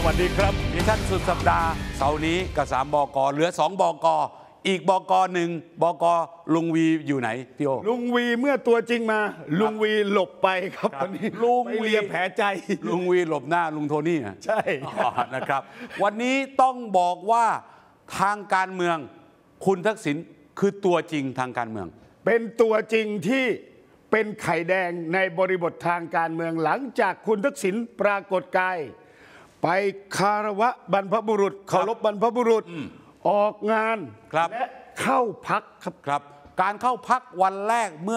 วัสดีครับดิฉันสุดสัปดาห์เสาร์นี้กับ3 บก.เหลือ2 บก.อีกบก.1 บก.ลุงวีอยู่ไหนพี่โอลุงวีเมื่อตัวจริงมาลุงวีหลบไปครับวันนี้ลุงวีเลียแผลใจลุงวีหลบหน้าลุงโทนี่ใช่นะครับวันนี้ต้องบอกว่าทางการเมืองคุณทักษิณคือตัวจริงทางการเมืองเป็นตัวจริงที่เป็นไข่แดงในบริบททางการเมืองหลังจากคุณทักษิณปรากฏกายไปคารวะบรรพบุรุษเคารพบรรพบุรุษออกงานและเข้าพักครับการเข้าพักวันแรกเมื่อ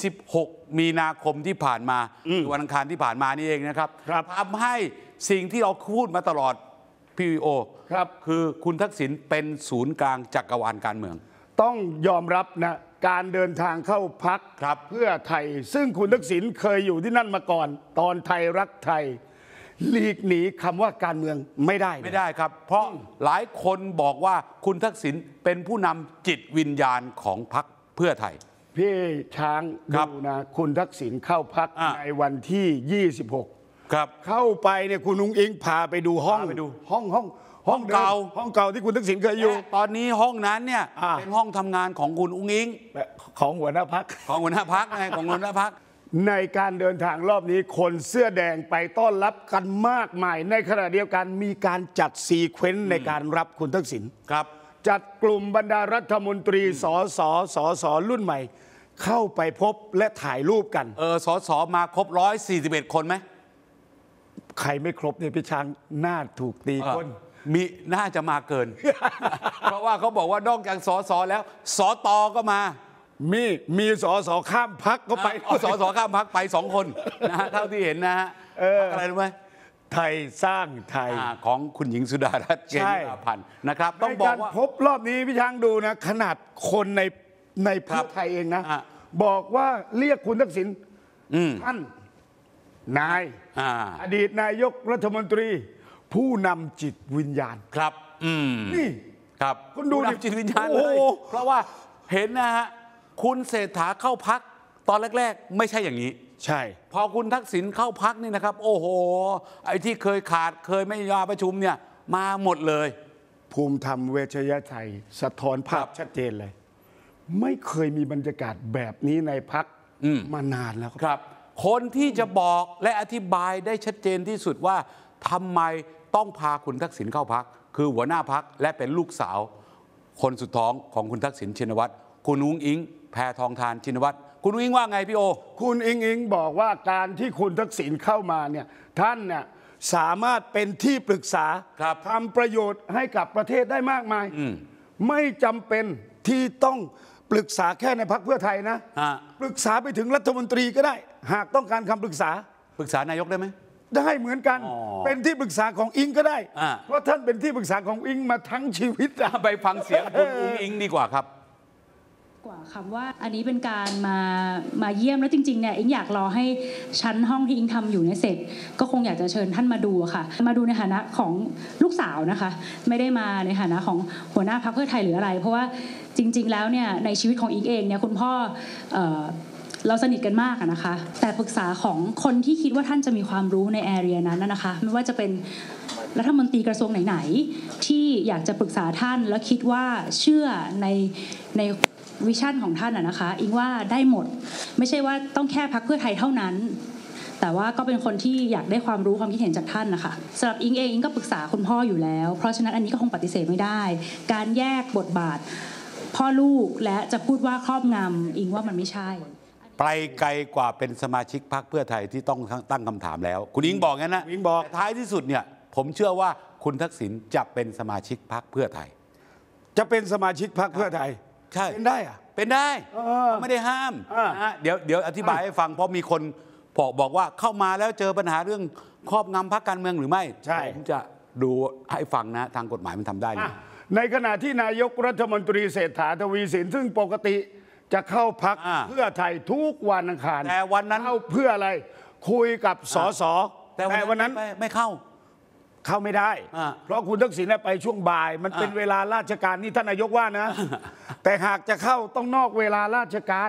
26 มีนาคมที่ผ่านมาวันอังคารที่ผ่านมานี่เองนะครับทำให้สิ่งที่เราพูดมาตลอดพี่โอคือคุณทักษิณเป็นศูนย์กลางจักรวาลการเมืองต้องยอมรับนะการเดินทางเข้าพักเพื่อไทยซึ่งคุณทักษิณเคยอยู่ที่นั่นมาก่อนตอนไทยรักไทยหลีกหนีคำว่าการเมืองไม่ได้ครับเพราะหลายคนบอกว่าคุณทักษิณเป็นผู้นำจิตวิญญาณของพรรคเพื่อไทยพี่ช้างดูนะคุณทักษิณเข้าพักในวันที่26 ครับเข้าไปเนี่ยคุณนุ้งอิงพาไปดูห้องเก่าที่คุณทักษิณเคยอยู่ตอนนี้ห้องนั้นเนี่ยเป็นห้องทำงานของคุณอุ้งอิงของหัวหน้าพรรคของหัวหน้าพรรคไงของหัวหน้าพรรคในการเดินทางรอบนี้คนเสื้อแดงไปต้อนรับกันมากมายในขณะเดียวกันมีการจัดซีเควนซ์ในการรับคุณทักษิณครับจัดกลุ่มบรรดารัฐมนตรีสสรุ่นใหม่เข้าไปพบและถ่ายรูปกันสสมาครบ141 คนไหมใครไม่ครบเนี่ยพี่ช้างน่าถูกตีก้นน่าจะมาเกิน เพราะว่าเขาบอกว่านอกจากสสแล้วสตก็มามีสสข้ามพักก็ไปสสข้ามพักไป2 คนนะฮะเท่าที่เห็นนะฮะอะไรรู้ไหมไทยสร้างไทยของคุณหญิงสุดารัตน์เกยุราพันธ์นะครับต้องบอกว่าพบรอบนี้พี่ช้างดูนะขนาดคนในเพื่อไทยเองนะบอกว่าเรียกคุณทักษิณท่านนายอดีตนายกรัฐมนตรีผู้นำจิตวิญญาณครับนี่ครับคุณดูจิตวิญญาณเลยเพราะว่าเห็นนะฮะคุณเศรษฐาเข้าพักตอนแรกๆไม่ใช่อย่างนี้ใช่พอคุณทักษิณเข้าพักนี่นะครับโอ้โหไอ้ที่เคยขาดเคยไม่ยาประชุมเนี่ยมาหมดเลยภูมิธรรมเวชยชัยสะท้อนภาพชัดเจนเลยไม่เคยมีบรรยากาศแบบนี้ในพักมานานแล้วครับคนที่จะบอกและอธิบายได้ชัดเจนที่สุดว่าทำไมต้องพาคุณทักษิณเข้าพักคือหัวหน้าพักและเป็นลูกสาวคนสุดท้องของคุณทักษิณชินวัตรคุณอุ้งอิงแพทองธารชินวัตรคุณอุ้งอิงว่าไงพี่โอคุณอิงบอกว่าการที่คุณทักษิณเข้ามาเนี่ยท่านเนี่ยสามารถเป็นที่ปรึกษาทำประโยชน์ให้กับประเทศได้มากมายไม่จำเป็นที่ต้องปรึกษาแค่ในพรรคเพื่อไทยนะปรึกษาไปถึงรัฐมนตรีก็ได้หากต้องการคำปรึกษานายกได้ไหมได้เหมือนกันเป็นที่ปรึกษาของอิงก็ได้เพราะท่านเป็นที่ปรึกษาของอิงมาทั้งชีวิตไปฟังเสียงคุณอิงดีกว่าครับกว่าคำว่าอันนี้เป็นการมาเยี่ยมแล้วจริงๆเนี่ยอิงอยากรอให้ชั้นห้องที่อิงทำอยู่เนี่ยเสร็จก็คงอยากจะเชิญท่านมาดูค่ะมาดูในฐานะของลูกสาวนะคะไม่ได้มาในฐานะของหัวหน้าพรรคเพื่อไทยหรืออะไรเพราะว่าจริงๆแล้วเนี่ยในชีวิตของอิงเองเนี่ยคุณพ่อเราสนิทกันมากนะคะแต่ปรึกษาของคนที่คิดว่าท่านจะมีความรู้ในแอเรียนั้นนะคะไม่ว่าจะเป็นรัฐมนตรีกระทรวงไหนๆที่อยากจะปรึกษาท่านแล้วคิดว่าเชื่อในวิชั่นของท่านนะคะอิงว่าได้หมดไม่ใช่ว่าต้องแค่พรรคเพื่อไทยเท่านั้นแต่ว่าก็เป็นคนที่อยากได้ความรู้ความคิดเห็นจากท่านนะคะสำหรับอิงเองอิงก็ปรึกษาคุณพ่ออยู่แล้วเพราะฉะนั้นอันนี้ก็คงปฏิเสธไม่ได้การแยกบทบาทพ่อลูกและจะพูดว่าครอบงำอิงว่ามันไม่ใช่ไปไกลกว่าเป็นสมาชิกพรรคเพื่อไทยที่ต้องตั้งคำถามแล้วคุณอิงบอกงั้นนะอิงบอกท้ายที่สุดเนี่ยผมเชื่อว่าคุณทักษิณจะเป็นสมาชิกพรรคเพื่อไทยจะเป็นสมาชิกพรรคเพื่อไทยใช่เป็นได้อะเป็นได้ไม่ได้ห้ามนะเดี๋ยวอธิบายให้ฟังเพราะมีคนบอกว่าเข้ามาแล้วเจอปัญหาเรื่องครอบงำพรรคการเมืองหรือไม่ใช่ผมจะดูให้ฟังนะทางกฎหมายมันทำได้เลยในขณะที่นายกรัฐมนตรีเศรษฐาทวีสินซึ่งปกติจะเข้าพักเพื่อไทยทุกวันอังคารแต่วันนั้นเข้าเพื่ออะไรคุยกับสสแต่วันนั้นไม่เข้าไม่ได้เพราะคุณทักษิณไปช่วงบ่ายมันเป็นเวลาราชการนี่ท่านนายกว่านะแต่หากจะเข้าต้องนอกเวลาราชการ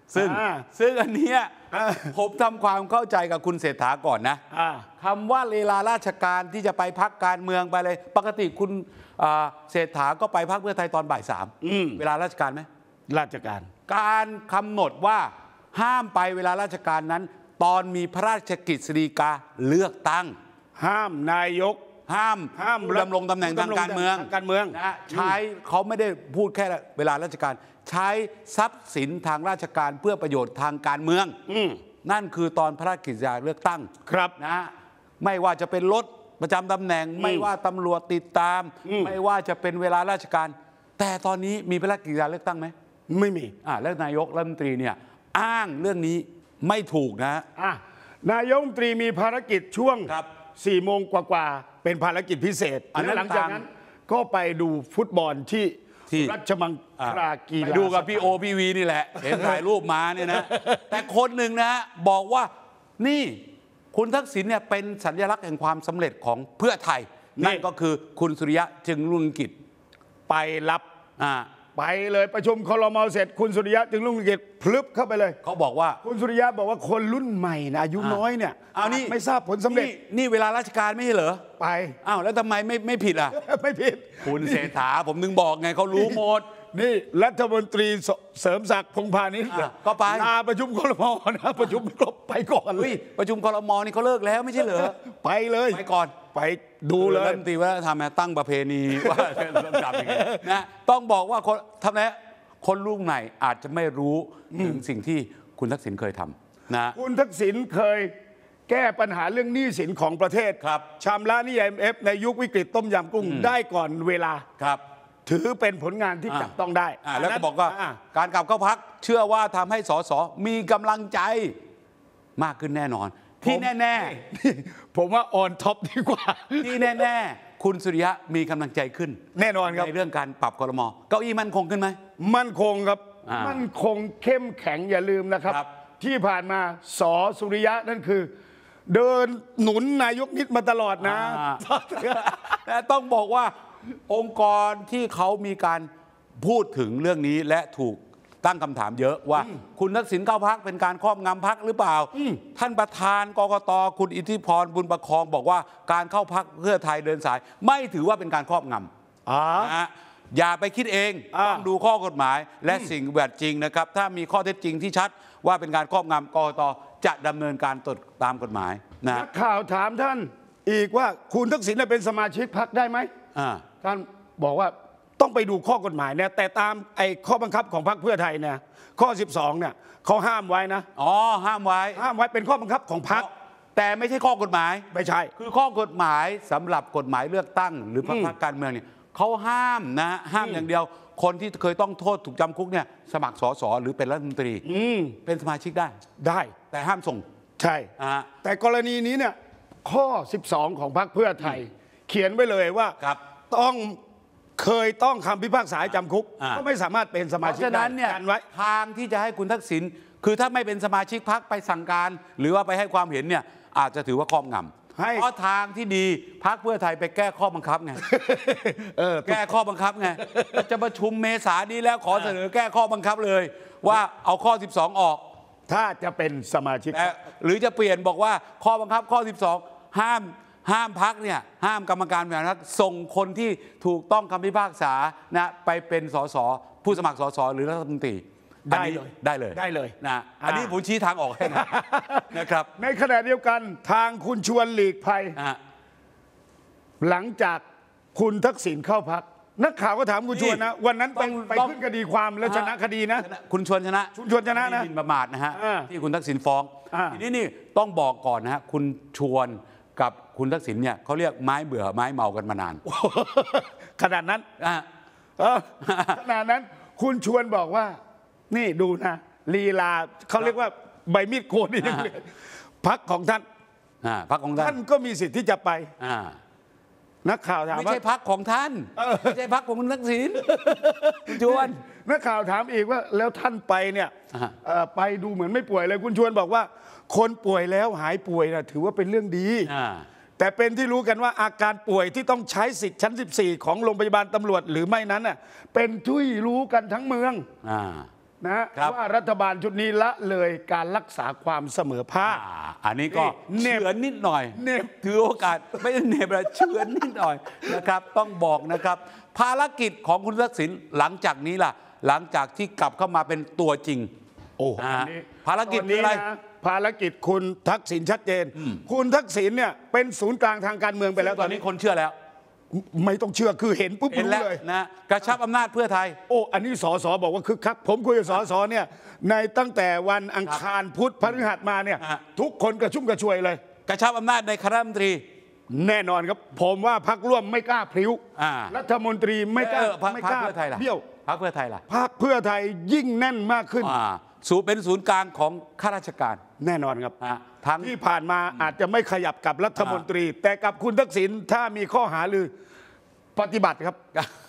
ซึ่งอันเนี้ยผมทำความเข้าใจกับคุณเศรษฐาก่อนนะคำว่าเวลาราชการที่จะไปพักการเมืองไปเลยปกติคุณเศรษฐาก็ไปพักเพื่อไทยตอนบ่าย 3เวลาราชการไหมราชการการกำหนดว่าห้ามไปเวลาราชการนั้นตอนมีพระราชกฤษฎีกาเลือกตั้งห้ามนายกห้ามดำรงตำแหน่งทางการเมืองนะใช้เขาไม่ได้พูดแค่เวลาราชการใช้ทรัพย์สินทางราชการเพื่อประโยชน์ทางการเมืองนั่นคือตอนพระราชกฤษฎีกาเลือกตั้งครับนะไม่ว่าจะเป็นรถประจำตำแหน่งไม่ว่าตำรวจติดตามไม่ว่าจะเป็นเวลาราชการแต่ตอนนี้มีพระราชกฤษฎีกาเลือกตั้งไหมไม่มีแล้วนายกรัฐมนตรีเนี่ยอ้างเรื่องนี้ไม่ถูกนะนายกรัฐมนตรีมีภารกิจช่วง4 โมงกว่าเป็นภารกิจพิเศษและหลังจากนั้นก็ไปดูฟุตบอลที่รัชมังคลากีฬาดูกับพี่โอพี่วีนี่แหละเห็นถ่ายรูปมาเนี่ยนะแต่คนหนึ่งนะบอกว่านี่คุณทักษิณเนี่ยเป็นสัญลักษณ์แห่งความสำเร็จของเพื่อไทยนั่นก็คือคุณสุริยะจึงรุ่งเรืองกิจไปรับไปเลยประชุมครม.เสร็จคุณสุริยะจึงรุ่งเรืองกิจพลึบเข้าไปเลยเขาบอกว่าคุณสุริยะบอกว่าคนรุ่นใหม่นะอายุน้อยเนี่ยนี่ไม่ทราบผลสำเร็จนี่เวลาราชการไม่ใช่เหรอไปแล้วทำไมไม่ผิดอ่ะไม่ผิดคุณเศรษฐาผมนึงบอกไงเขารู้หมดนี่รัฐมนตรีเสริมศักดิ์พงษ์พาณิชย์ก็ไปลาประชุมครม.นะประชุมครบไปก่อนเลยประชุมครม.นี่เขาเลิกแล้วไม่ใช่เหรอไปเลยไปก่อนไปดูเลยรัฐมนตรีว่าทำตั้งประเพณีว่าต้องจับอย่างนี้นะต้องบอกว่าคนทำไงคนรุ่นใหม่อาจจะไม่รู้ถึงสิ่งที่คุณทักษิณเคยทำนะคุณทักษิณเคยแก้ปัญหาเรื่องหนี้สินของประเทศชำระหนี้ IMF ในยุควิกฤตต้มยำกุ้งได้ก่อนเวลาถือเป็นผลงานที่จับต้องได้แล้วก็บอกว่าการกลับเข้าพรรคเชื่อว่าทำให้สสมีกำลังใจมากขึ้นแน่นอนที่แน่ๆผมว่าออนท็อปดีกว่าที่แน่ๆคุณสุริยะมีกำลังใจขึ้นแน่นอนครับในเรื่องการปรับครม.เก้าอี้มั่นคงขึ้นไหมมั่นคงครับมั่นคงเข้มแข็งอย่าลืมนะครับที่ผ่านมาส.สุริยะนั่นคือเดินหนุนนายกนิดมาตลอดนะแต่ต้องบอกว่าองค์กรที่เขามีการพูดถึงเรื่องนี้และถูกตั้งคำถามเยอะว่าคุณทักษิณเข้าพรรคเป็นการครอบงำพรรคหรือเปล่าท่านประธานกกต.คุณอิทธิพรบุญประคองบอกว่าการเข้าพรรคเพื่อไทยเดินสายไม่ถือว่าเป็นการครอบงำอย่าไปคิดเองต้องดูข้อกฎหมายและสิ่งแวดจริงนะครับถ้ามีข้อเท็จจริงที่ชัดว่าเป็นการครอบงำกกต.จะดำเนินการตามกฎหมายนักข่าวถามท่านอีกว่าคุณทักษิณเป็นสมาชิกพรรคได้ไหมท่านบอกว่าต้องไปดูข้อกฎหมายเนี่ยแต่ตามข้อบังคับของพรรคเพื่อไทยเนี่ยข้อ 12เนี่ยเขาห้ามไว้นะห้ามไว้เป็นข้อบังคับของพรรคแต่ไม่ใช่ข้อกฎหมายไม่ใช่คือข้อกฎหมายสำหรับกฎหมายเลือกตั้งหรือพรรคการเมืองเนี่ยเขาห้ามนะห้ามอย่างเดียวคนที่เคยต้องโทษถูกจำคุกเนี่ยสมัครสสหรือเป็นรัฐมนตรีเป็นสมาชิกได้แต่ห้ามส่งใช่แต่กรณีนี้เนี่ยข้อ 12 ของพรรคเพื่อไทยเขียนไว้เลยว่าต้องคำพิพากษาจำคุกก็ไม่สามารถเป็นสมาชิกได้ฉะนั้นเนี่ยทางที่จะให้คุณทักษิณคือถ้าไม่เป็นสมาชิกพรรคไปสั่งการหรือว่าไปให้ความเห็นเนี่ยอาจจะถือว่าครอบงำเพราะทางที่ดีพรรคเพื่อไทยไปแก้ข้อบังคับไงแก้ข้อบังคับไงจะประชุมเมษายนนี้แล้วขอเสนอแก้ข้อบังคับเลยว่าเอาข้อ 12 ออกถ้าจะเป็นสมาชิกหรือจะเปลี่ยนบอกว่าข้อบังคับข้อ 12 ห้ามพรรคเนี่ยห้ามกรรมการบริหารพรรคส่งคนที่ถูกต้องคำพิพากษานะไปเป็นสสผู้สมัครสสหรือรัฐมนตรีได้เลยนะอันนี้ผมชี้ทางออกให้นะครับในขณะเดียวกันทางคุณชวนหลีกภัยหลังจากคุณทักษิณเข้าพรรคนักข่าวก็ถามคุณชวนนะวันนั้นไปขึ้นคดีความแล้วชนะคดีนะคุณชวนชนะนะบินประมาทนะฮะที่คุณทักษิณฟ้องทีนี้นี่ต้องบอกก่อนนะฮะคุณชวนกับคุณทักษิณเนี่ยเขาเรียกไม้เบื่อไม้เมากันมานานขนาดนั้นขนาดนั้นคุณชวนบอกว่านี่ดูนะลีลาเขาเรียกว่าใบมีดโกนนี่พรรคของท่านท่านก็มีสิทธิ์ที่จะไปนักข่าวถามว่าไม่ใช่พรรคของท่านไม่ใช่พรรคของคุณทักษิณคุณชวนนักข่าวถามอีกว่าแล้วท่านไปเนี่ยไปดูเหมือนไม่ป่วยเลยคุณชวนบอกว่าคนป่วยแล้วหายป่วยนะถือว่าเป็นเรื่องดีแต่เป็นที่รู้กันว่าอาการป่วยที่ต้องใช้สิทธิ์ชั้น 14ของโรงพยาบาลตำรวจหรือไม่นั้นน่ะเป็นที่รู้กันทั้งเมืองนะว่ารัฐบาลชุดนี้ละเลยการรักษาความเสมอภาคอันนี้ก็เฉือนนิดหน่อยถือโอกาสไม่ได้เนบเลยเฉือนนิดหน่อยนะครับต้องบอกนะครับภารกิจของคุณทักษิณหลังจากนี้ล่ะหลังจากที่กลับเข้ามาเป็นตัวจริงภารกิจนี้อะไรภารกิจคุณทักษิณชัดเจนคุณทักษิณเนี่ยเป็นศูนย์กลางทางการเมืองไปแล้วตอนนี้คนเชื่อแล้วไม่ต้องเชื่อคือเห็นปุ๊บรู้เลยนะกระชับอำนาจเพื่อไทยอันนี้สสบอกว่าคึกคักผมคุยกับสสเนี่ยในตั้งแต่วันอังคารพุธพฤหัสมาเนี่ยทุกคนกระชุ่มกระชวยเลยกระชับอำนาจในคณะรัฐมนตรีแน่นอนครับผมว่าพรรคร่วมไม่กล้าพลิ้วรัฐมนตรีไม่กล้าเบี้ยวพรรคเพื่อไทยล่ะพรรคเพื่อไทยยิ่งแน่นมากขึ้นเป็นศูนย์กลางของข้าราชการแน่นอนครับที่ผ่านมาอาจจะไม่ขยับกับรัฐมนตรีแต่กับคุณทักษิณถ้ามีข้อหาลือปฏิบัติครับ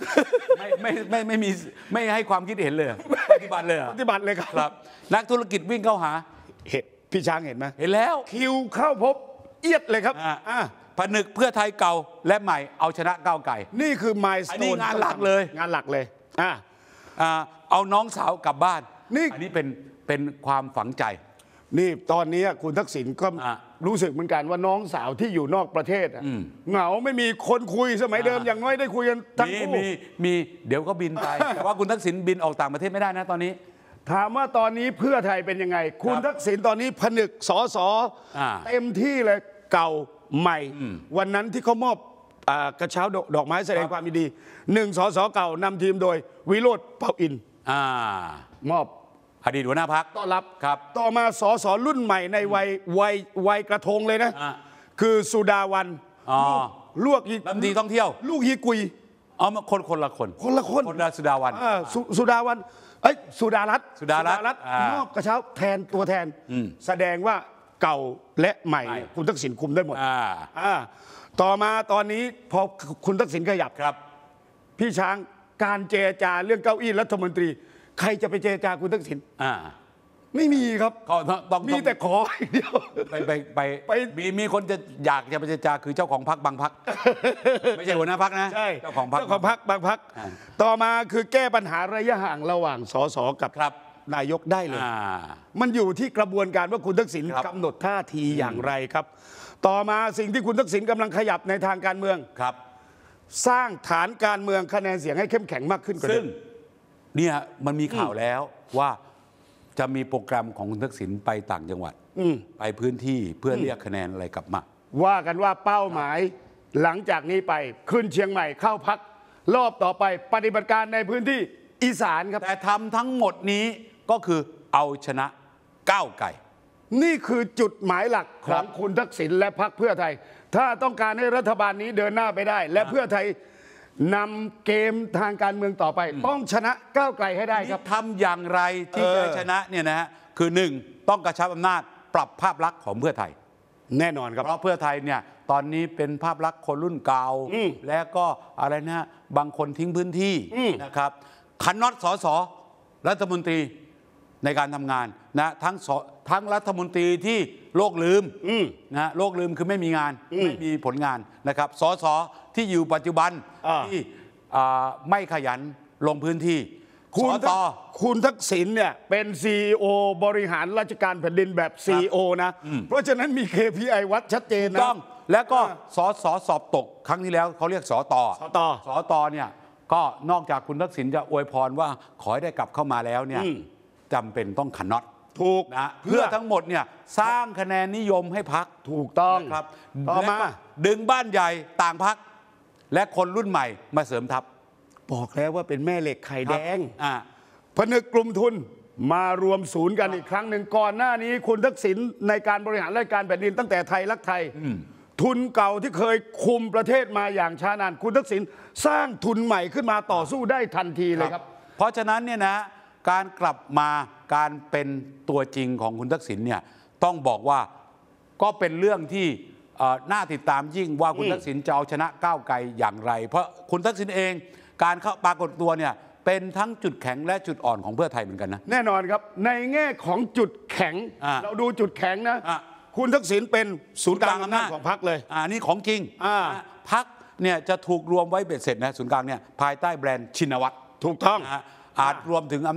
ไม่ให้ความคิดเห็นเลยปฏิบัติเลยปฏิบัติเลยครับนักธุรกิจวิ่งเข้าหาเห็นพี่ช้างเห็นไหมเห็นแล้วคิวเข้าพบเอียดเลยครับผนึกเพื่อไทยเก่าและใหม่เอาชนะก้าวไกลนี่คือมายสโตนงานหลักเลยงานหลักเลยเอาน้องสาวกลับบ้านอันนี้เป็นความฝังใจนี่ตอนนี้คุณทักษิณก็รู้สึกเหมือนกันว่าน้องสาวที่อยู่นอกประเทศเหงาไม่มีคนคุยสมัยเดิมอย่างน้อยได้คุยกันทั้งคู่มีเดี๋ยวก็บินไปแต่ว่าคุณทักษิณบินออกต่างประเทศไม่ได้นะตอนนี้ถามว่าตอนนี้เพื่อไทยเป็นยังไงคุณทักษิณตอนนี้ผนึกสสเต็มที่เลยเก่าใหม่วันนั้นที่เขามอบกระเช้าดอกไม้แสดงความยินดี1 สสเก่านำทีมโดยวิโรจน์เผ่าอินมอบอดีตหัวหน้าพรรคต้อนรับครับต่อมาสสรุ่นใหม่ในวัยกระทงเลยนะคือสุดาวันลวกรัฐมนตรีท่องเที่ยวลูกฮีกุยมาคนละคนสุดาวันสุดาวันสุดารัตน์มอบกระเช้าแทนตัวแทนแสดงว่าเก่าและใหม่คุณทักษิณคุมได้หมดต่อมาตอนนี้พอคุณทักษิณขยับครับพี่ช้างการเจรจาเรื่องเก้าอี้รัฐมนตรีใครจะไปเจรจาคุณทักษิณไม่มีครับมีแต่ขอเดียวไปมีคนจะอยากจะไปเจรจาคือเจ้าของพรรคบางพรรคไม่ใช่หัวหน้าพรรคนะใช่เจ้าของพรรคบางพรรคต่อมาคือแก้ปัญหาระยะห่างระหว่างสสกับนายกได้เลยมันอยู่ที่กระบวนการว่าคุณทักษิณกำหนดท่าทีอย่างไรครับต่อมาสิ่งที่คุณทักษิณกำลังขยับในทางการเมืองครับสร้างฐานการเมืองคะแนนเสียงให้เข้มแข็งมากขึ้นกว่าเดิมเนี่ยมันมีข่าวแล้วว่าจะมีโปรแกรมของคุณทักษิณไปต่างจังหวัดไปพื้นที่เพื่อเรียกคะแนนอะไรกลับมาว่ากันว่าเป้าหมายหลังจากนี้ไปขึ้นเชียงใหม่เข้าพักรอบต่อไปปฏิบัติการในพื้นที่อีสานครับแต่ทำทั้งหมดนี้ก็คือเอาชนะก้าวไกลนี่คือจุดหมายหลักของคุณทักษิณและพรรคเพื่อไทยถ้าต้องการให้รัฐบาลนี้เดินหน้าไปได้และเพื่อไทยนำเกมทางการเมืองต่อไปต้องชนะก้าวไกลให้ได้ครับทำอย่างไรที่จะชนะเนี่ยนะฮะคือ1ต้องกระชับอำนาจปรับภาพลักษณ์ของเพื่อไทยแน่นอนครับเพราะเพื่อไทยเนี่ยตอนนี้เป็นภาพลักษณ์คนรุ่นเก่าและก็อะไรนะบางคนทิ้งพื้นที่นะครับขันน็อตสสรัฐมนตรีในการทำงานนะทั้งรัฐมนตรีที่โลกลืมนะโลกลืมคือไม่มีงานไม่มีผลงานนะครับสสที่อยู่ปัจจุบันที่ไม่ขยันลงพื้นที่คุณทักษิณเนี่ยเป็น CEO บริหารราชการแผ่นดินแบบ CEO นะเพราะฉะนั้นมี KPI วัดชัดเจนนะต้องแล้วก็สอบตกครั้งที่แล้วเขาเรียกสตเนี่ยก็นอกจากคุณทักษิณจะอวยพรว่าขอให้ได้กลับเข้ามาแล้วเนี่ยจำเป็นต้องขันน็อตถูกนะเพื่อทั้งหมดเนี่ยสร้างคะแนนนิยมให้พรรคถูกต้องครับต่อมาดึงบ้านใหญ่ต่างพรรคและคนรุ่นใหม่มาเสริมทัพบอกแล้วว่าเป็นแม่เหล็กไข่แดงผนึกกลุ่มทุนมารวมศูนย์กันอีกครั้งหนึ่งก่อนหน้านี้คุณทักษิณในการบริหารราชการแผ่นดินตั้งแต่ไทยรักไทยทุนเก่าที่เคยคุมประเทศมาอย่างช้านานคุณทักษิณสร้างทุนใหม่ขึ้นมาต่อสู้ได้ทันทีเลยครับเพราะฉะนั้นเนี่ยนะการกลับมาการเป็นตัวจริงของคุณทักษิณเนี่ยต้องบอกว่าก็เป็นเรื่องที่น่าติดตามยิ่งว่าคุณทักษิณจะเอาชนะก้าวไกลอย่างไรเพราะคุณทักษิณเองการเข้าปรากฏตัวเนี่ยเป็นทั้งจุดแข็งและจุดอ่อนของเพื่อไทยเหมือนกันนะแน่นอนครับในแง่ของจุดแข็งเราดูจุดแข็งนะคุณทักษิณเป็นศูนย์กลางอำนาจของพรรคเลยนี่ของจริงพรรคเนี่ยจะถูกรวมไว้เบ็ดเสร็จนะศูนย์กลางเนี่ยภายใต้แบรนด์ชินวัตรถูกต้องอาจรวมถึงอำนาจ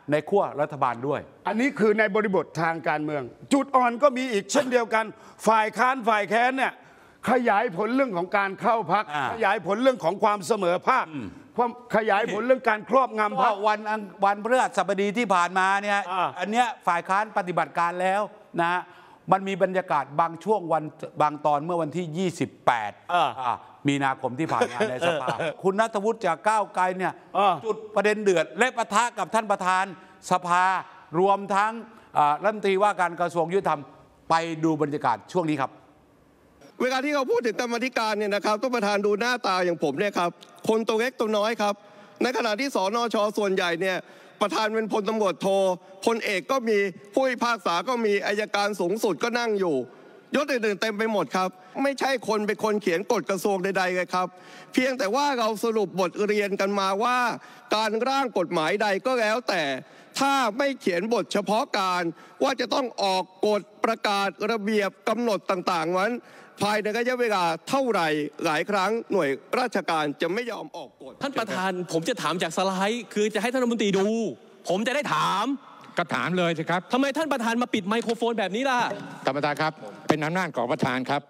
ในขั้วรัฐบาลด้วยอันนี้คือในบริบททางการเมือง จุดอ่อนก็มีอีกเช่นเดียวกันฝ่ายค้านฝ่ายแค้นเนี่ยขยายผลเรื่องของการเข้าพรรคขยายผลเรื่องของความเสมอภาคขยายผลเรื่องการครอบงำพรรควันพฤหัสบดีที่ผ่านมาเนี่ยอันเนี้ยฝ่ายค้านปฏิบัติการแล้วนะมันมีบรรยากาศบางช่วงวันบางตอนเมื่อวันที่28มีนาคมที่ผ่านมาในสภาคุณณัฐวุฒิจากก้าวไกลเนี่ยจุดประเด็นเดือดและปะทะกับท่านประธานสภารวมทั้งรัฐมนตรีว่าการกระทรวงยุติธรรมไปดูบรรยากาศช่วงนี้ครับเวลาที่เขาพูดถึงกรรมธิการเนี่ยนะครับต้องประธานดูหน้าตาอย่างผมเนี่ยครับคนตัวเล็กตัวน้อยครับในขณะที่สนช.ส่วนใหญ่เนี่ยประธานเป็นพลตำรวจโทพลเอกก็มีผู้พิพากษาก็มีอัยการสูงสุดก็นั่งอยู่ยศอื่นๆเต็มไปหมดครับไม่ใช่คนเป็นคนเขียนกฎกระทรวงใดๆเลยครับเพียงแต่ว่าเราสรุปบทเรียนกันมาว่าการร่างกฎหมายใดก็แล้วแต่ถ้าไม่เขียนบทเฉพาะการว่าจะต้องออกกฎประกาศระเบียบกำหนดต่างๆนั้นภายในระยะเวลาเท่าไหร่หลายครั้งหน่วยราชการจะไม่ยอมออกกฎท่านประธานผมจะถามจากสไลด์คือจะให้ท่านรัฐมนตรีดูผมจะได้ถามก็ถามเลยสิครับทำไมท่านประธานมาปิดไมโครโฟนแบบนี้ล่ะท่านประธานครับเป็นอำนาจของประธานครับ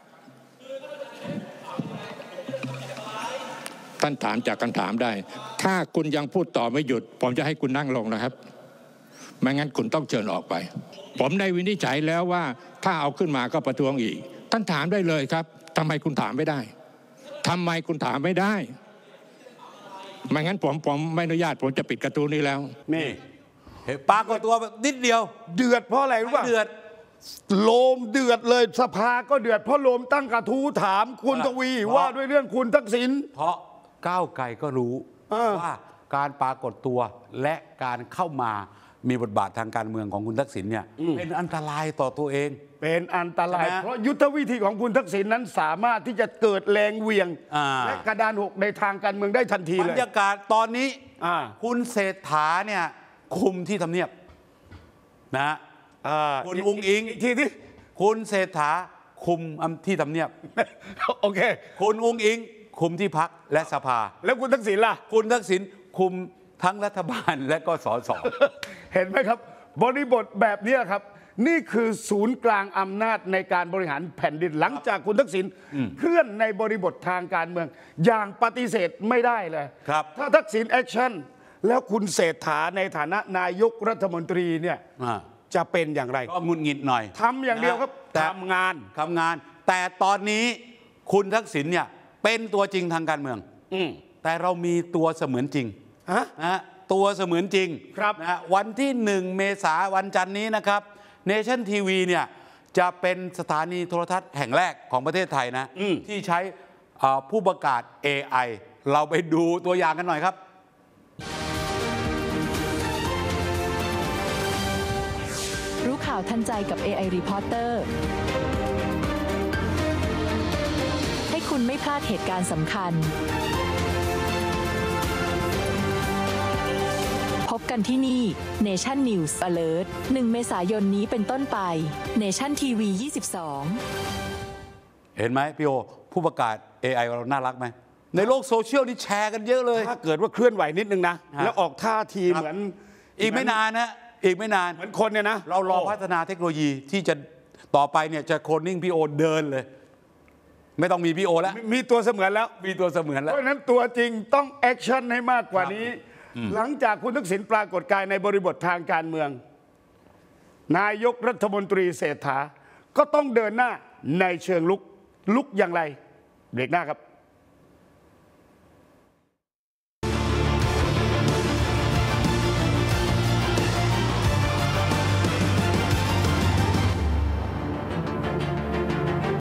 ท่านถามจากคำถามได้ถ้าคุณยังพูดต่อไม่หยุดผมจะให้คุณนั่งลงนะครับไม่งั้นคุณต้องเชิญออกไปผมได้วินิจฉัยแล้วว่าถ้าเอาขึ้นมาก็ประท้วงอีกท่านถามได้เลยครับทำไมคุณถามไม่ได้ทำไมคุณถามไม่ได้ไม่งั้นผมไม่อนุญาตผมจะปิดกระทู้นี้แล้วนี่ปากก็ตัวนิดเดียวเดือดเพราะอะไรรู้ป่ะเดือดโลมเดือดเลยสภาก็เดือดเพราะโลมตั้งกระทู้ถามคุณทวีว่าด้วยเรื่องคุณทักษิณเพราะก้าวไกลก็รู้ว่าการปรากฏตัวและการเข้ามามีบทบาททางการเมืองของคุณทักษิณเนี่ยเป็นอันตรายต่อตัวเองเป็นอันตรายเพราะยุทธวิธีของคุณทักษิณนั้นสามารถที่จะเกิดแรงเหวี่ยงและกระดานหกในทางการเมืองได้ทันทีเลยบรรยากาศตอนนี้คุณเศรษฐาเนี่ยคุมที่ทำเนียบนะคุณอุ้งอิงที่คุณเศรษฐาคุมที่ทำเนียบโอเคคุณอุ้งอิงคุมที่พรรคและสภาแล้วคุณทักษิณล่ะคุณทักษิณคุมทั้งรัฐบาลและก็สสเห็นไหมครับบริบทแบบนี้ครับนี่คือศูนย์กลางอำนาจในการบริหารแผ่นดินหลังจากคุณทักษิณเคลื่อนในบริบททางการเมืองอย่างปฏิเสธไม่ได้เลยถ้าทักษิณแอคชั่นแล้วคุณเศรษฐาในฐานะนายกรัฐมนตรีเนี่ยจะเป็นอย่างไรก็งุนงิดหน่อยทำอย่างเดียวครับทำงานแต่ตอนนี้คุณทักษิณเนี่ยเป็นตัวจริงทางการเมืองแต่เรามีตัวเสมือนจริงนะตัวเสมือนจริงนะวันที่1 เมษายนวันจันทร์นี้นะครับเนชั่นทีวีเนี่ยจะเป็นสถานีโทรทัศน์แห่งแรกของประเทศไทยนะที่ใช้ผู้ประกาศ AI เราไปดูตัวอย่างกันหน่อยครับรู้ข่าวทันใจกับ AI Reporter ให้คุณไม่พลาดเหตุการณ์สำคัญพบกันที่นี่ Nation News Alert 1 เมษายนนี้เป็นต้นไป Nation TV 22 เห็นไหมพี่โอผู้ประกาศ AI เราน่ารักไหมในโลกโซเชียลนี่แชร์กันเยอะเลยถ้าเกิดว่าเคลื่อนไหวนิดนึงนะแล้วออกท่าทีเหมือนอีกไม่นานนะอีกไม่นานเหมือนคนเนี่ยนะเรารอพัฒนาเทคโนโลยีที่จะต่อไปเนี่ยจะโคลนนิ่งพี่โอเดินเลยไม่ต้องมีพี่โอแล้วมีตัวเสมือนแล้วมีตัวเสมือนแล้วเพราะนั้นตัวจริงต้องแอคชั่นให้มากกว่านี้หลังจากคุณทักษิณปรากฏกายในบริบททางการเมืองนายกรัฐมนตรีเศรษฐาก็ต้องเดินหน้าในเชิงลุกอย่างไรเบรกหน้าครับ